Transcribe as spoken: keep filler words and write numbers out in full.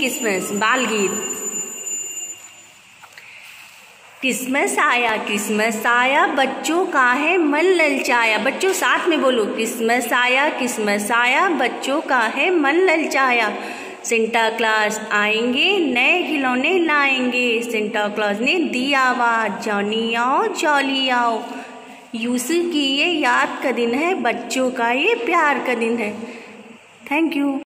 Christmas बाल गीत। Christmas आया क्रिसमस आया, बच्चों का है मन ललचाया। बच्चों साथ में बोलो, क्रिसमस आया क्रिसमस आया, बच्चों का है मन ललचाया। सेंटा क्लॉज आएंगे, नए खिलौने लाएंगे। सेंटा क्लॉज ने दी आवाज़, जॉनी आओ जॉली आओ। यीशु की ये याद का दिन है, बच्चों का ये प्यार का दिन है। Thank you.